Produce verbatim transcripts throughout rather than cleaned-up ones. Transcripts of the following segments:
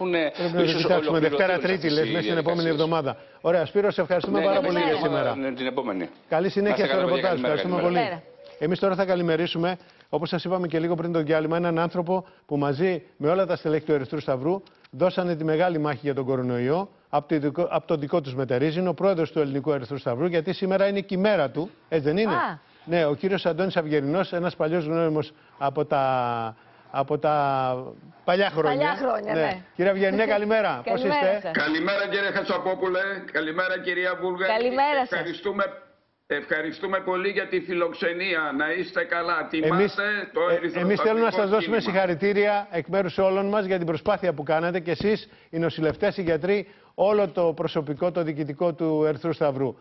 έχουν. Πρέπει να το κοιτάξουμε Δευτέρα Τρίτη, λες, μέσα στην επόμενη εβδομάδα. Ωραία, Σπύρο, σε ευχαριστούμε ναι, πάρα ναι, πολύ για σήμερα. Ναι, την επόμενη. Καλή συνέχεια στο ρεπορτάζ. Ευχαριστούμε πολύ. Εμείς τώρα θα καλημερίσουμε, όπως σας είπαμε και λίγο πριν το διάλειμμα, έναν άνθρωπο που μαζί με όλα τα στελέχη του Ερυθρού Σταυρού δώσανε τη μεγάλη μάχη για τον κορονοϊό. Από το, δικό, από το δικό τους μετερίζει, είναι ο πρόεδρος του Ελληνικού Ερυθρού Σταυρού, γιατί σήμερα είναι και η μέρα του, έτσι δεν είναι? Α. Ναι, ο κύριος Αντώνης Αυγερινός, ένας παλιός γνώριμος από τα, από τα παλιά χρόνια. Παλιά χρόνια, ναι. ναι. Κύριε Αυγερινέ, καλημέρα. Πώς είστε? Σας. Καλημέρα κύριε Χατσαπόπουλε, καλημέρα κυρία Βούλγαρη. Καλημέρα σας. Ευχαριστούμε. Ευχαριστούμε πολύ για τη φιλοξενία. Να είστε καλά. Τιμάστε εμείς, το ερυθρό. Εμείς θέλουμε να σας δώσουμε συγχαρητήρια εκ μέρους όλων μας για την προσπάθεια που κάνατε και εσείς, οι νοσηλευτές, οι γιατροί, όλο το προσωπικό, το διοικητικό του Ερυθρού Σταυρού.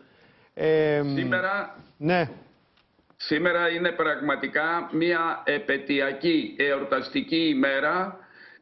Ε, σήμερα, ναι. σήμερα είναι πραγματικά μια επετειακή, εορταστική ημέρα.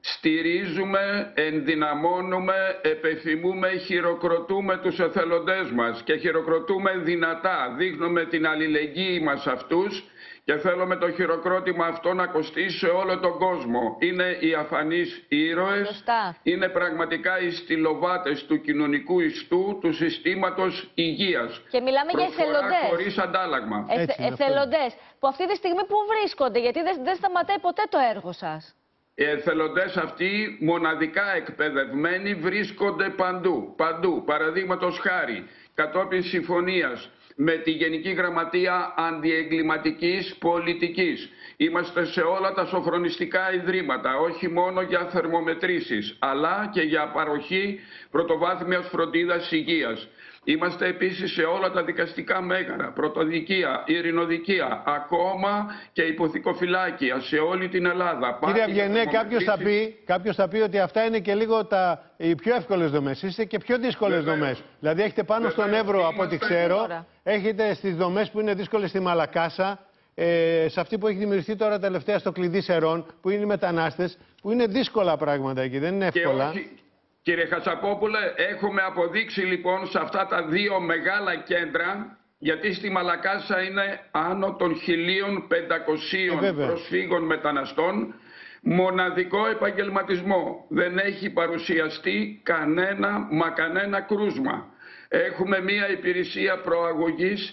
Στηρίζουμε, ενδυναμώνουμε, επεφημούμε, χειροκροτούμε τους εθελοντές μας και χειροκροτούμε δυνατά. Δείχνουμε την αλληλεγγύη μας σε αυτούς και θέλουμε το χειροκρότημα αυτό να κοστίσει σε όλο τον κόσμο. Είναι οι αφανείς ήρωες, Σωστά. είναι πραγματικά οι στυλοβάτες του κοινωνικού ιστού, του συστήματος υγείας. Και μιλάμε Προσφορά για εθελοντές. χωρίς αντάλλαγμα. Εθ, εθελοντές που αυτή τη στιγμή πού βρίσκονται, γιατί δεν, δεν σταματάει ποτέ το έργο σας. Οι εθελοντές αυτοί, μοναδικά εκπαιδευμένοι, βρίσκονται παντού. Παντού. Παραδείγματος χάρη, κατόπιν συμφωνίας με τη Γενική Γραμματεία Αντιεγκληματικής Πολιτικής. Είμαστε σε όλα τα σοφρονιστικά ιδρύματα, όχι μόνο για θερμομετρήσεις, αλλά και για παροχή πρωτοβάθμιας φροντίδας υγείας. Είμαστε επίσης σε όλα τα δικαστικά μέγαρα, πρωτοδικεία, ειρηνοδικεία, ακόμα και υποθηκοφυλάκια σε όλη την Ελλάδα. Κύριε Αυγερινέ, κάποιος θα, πει, κάποιος θα πει ότι αυτά είναι και λίγο τα, οι πιο εύκολες δομές. Είστε και πιο δύσκολες δομές. Δηλαδή έχετε πάνω Βεβαίως. στον Εύρο, από ό,τι ξέρω, ώρα. έχετε στις δομές που είναι δύσκολες στη Μαλακάσα, ε, σε αυτή που έχει δημιουργηθεί τώρα τελευταία στο Κλειδί Σερών, που είναι οι μετανάστες, που είναι δύσκολα πράγματα εκεί, δεν είναι εύκολα. Κύριε Χατσαπόπουλε, έχουμε αποδείξει λοιπόν σε αυτά τα δύο μεγάλα κέντρα, γιατί στη Μαλακάσα είναι άνω των χίλια πεντακοσίων ε, προσφύγων μεταναστών, μοναδικό επαγγελματισμό. Δεν έχει παρουσιαστεί κανένα μα κανένα κρούσμα. Έχουμε μία υπηρεσία προαγωγής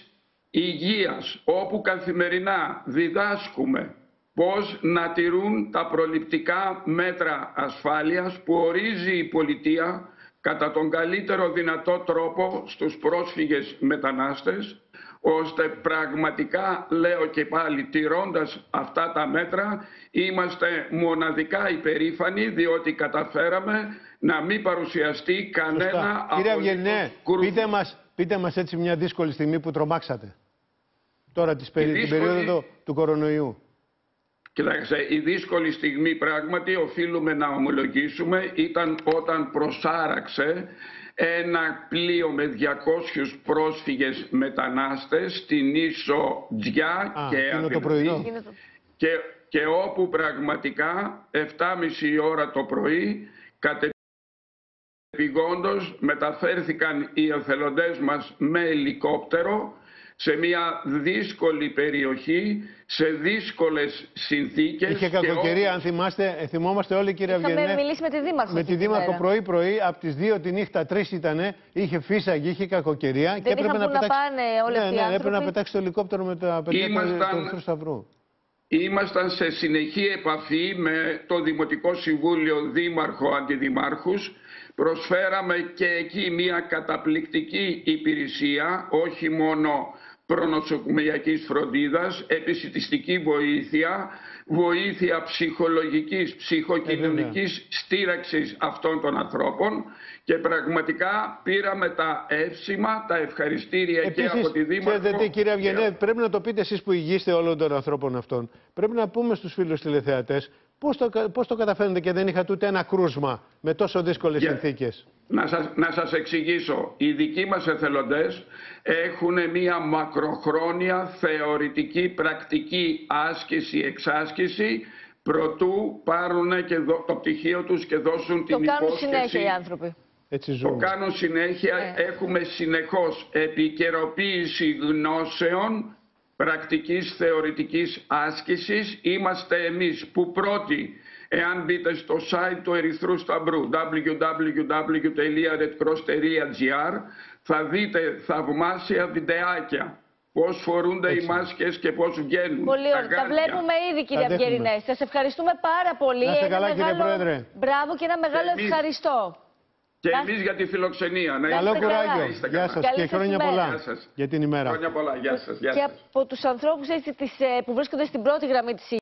υγείας, όπου καθημερινά διδάσκουμε πώς να τηρούν τα προληπτικά μέτρα ασφάλειας που ορίζει η πολιτεία κατά τον καλύτερο δυνατό τρόπο στους πρόσφυγες μετανάστες, ώστε πραγματικά, λέω και πάλι, τηρώντας αυτά τα μέτρα, είμαστε μοναδικά υπερήφανοι, διότι καταφέραμε να μην παρουσιαστεί κανένα από Κύριε Αυγερινέ, πείτε μας, πείτε μας έτσι μια δύσκολη στιγμή που τρομάξατε, τώρα της περί... δύσκολη... την περίοδο του κορονοϊού. Κοιτάξτε, η δύσκολη στιγμή πράγματι, οφείλουμε να ομολογήσουμε, ήταν όταν προσάραξε ένα πλοίο με διακόσιους πρόσφυγες μετανάστες στην ίσο Τζιά Α, και Αδυνατή και, και όπου πραγματικά εφτά και μισή ώρα το πρωί κατεπηγόντως μεταφέρθηκαν οι εθελοντές μας με ελικόπτερο σε μια δύσκολη περιοχή, σε δύσκολες συνθήκες. Είχε κακοκαιρία, αν θυμάστε, θυμόμαστε όλοι, κύριε Αυγερινέ. Είχαμε μιλήσει με τη Δήμαρχο. Με τη Δήμαρχο πρωί-πρωί, από τις δύο τη νύχτα, τρεις ήτανε, είχε φύσαγε, είχε κακοκαιρία. Δεν και έπρεπε να, να, πετάξει... να πάνε όλοι αυτοί οι ναι, ναι, άνθρωποι. έπρεπε να πετάξει το ελικόπτερο με τα παιδιά Ήμασταν... του Ερυθρού Σταυρού. Ήμασταν σε συνεχή επαφή με το Δημοτικό Συμβούλιο, Δήμαρχο, Αντιδημάρχους. Προσφέραμε και εκεί μια καταπληκτική υπηρεσία, όχι μόνο προνοσοκομιακής φροντίδας, επισιτιστική βοήθεια, βοήθεια ψυχολογικής, ψυχοκοινωνικής στήραξης αυτών των ανθρώπων και πραγματικά πήραμε τα εύσημα, τα ευχαριστήρια Επίσης, και από τη Δήμαρχο. Ξέρετε, κύριε Αυγερινέ, πρέπει να το πείτε εσείς που υγείστε όλων των ανθρώπων αυτών. Πρέπει να πούμε στους φίλους τηλεθεατές πώς το, πώς το καταφέρνετε και δεν είχατε ούτε ένα κρούσμα με τόσο δύσκολες yeah. συνθήκες. Να σας, να σας εξηγήσω. Οι δικοί μας εθελοντές έχουν μία μακροχρόνια θεωρητική πρακτική άσκηση, εξάσκηση, προτού πάρουν και δω, το πτυχίο τους και δώσουν το την υπόσχεση. Το κάνουν συνέχεια οι άνθρωποι. Έτσι ζούμε. Το κάνουν συνέχεια. Ε. Έχουμε συνεχώς επικαιροποίηση γνώσεων, πρακτικής θεωρητικής άσκησης. Είμαστε εμείς που πρώτοι εάν μπείτε στο site του Ερυθρού Σταυρού double-u double-u double-u τελεία red cross τελεία g r, θα δείτε θαυμάσια βιντεάκια. Πώς φορούνται Έτσι. οι μάσκες και πώς βγαίνουν. Πολύ ωραία. Τα βλέπουμε ήδη, κύριε Αυγερινέ. Σας ευχαριστούμε πάρα πολύ. Να είστε καλά, ένα κύριε μεγάλο... Πρόεδρε. Μπράβο και ένα μεγάλο εμείς... ευχαριστώ. Και εμείς για τη φιλοξενία. Να Καλό είστε κουράγιο. είστε Γεια καλά. σας Καλή και σας χρόνια ημέρα. πολλά Γεια σας. για την ημέρα. Χρόνια πολλά. Γεια σας. Γεια Και σας. από τους ανθρώπους έτσι, τις, ε, που βρίσκονται στην πρώτη γραμμή της